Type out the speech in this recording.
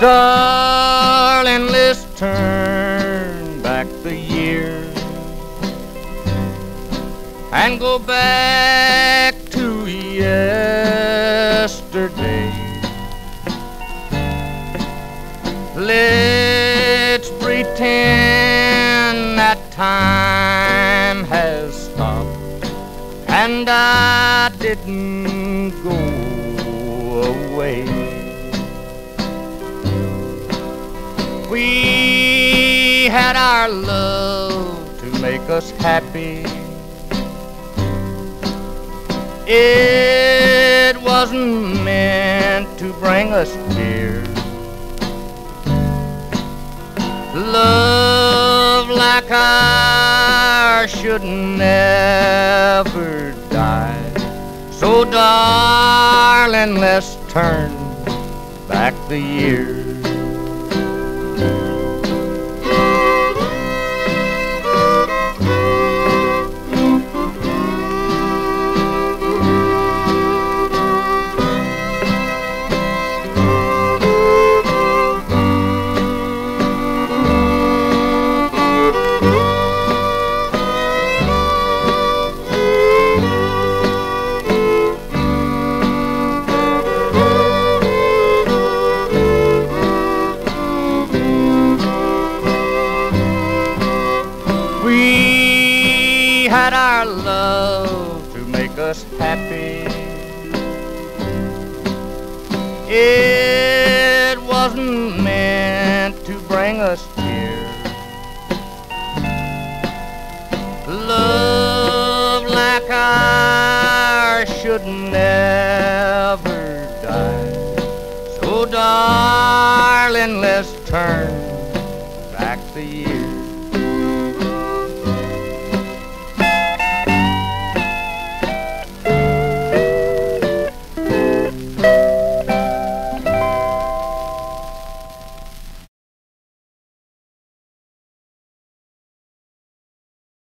Darling, let's turn back the years and go back to yesterday. Let's pretend that time has stopped and I didn't go away. We had our love to make us happy. It wasn't meant to bring us tears. Love like ours should never die. So darling, let's turn back the years. We had our love to make us happy. It wasn't meant to bring us tears. Love like ours should never die. So darling, let's turn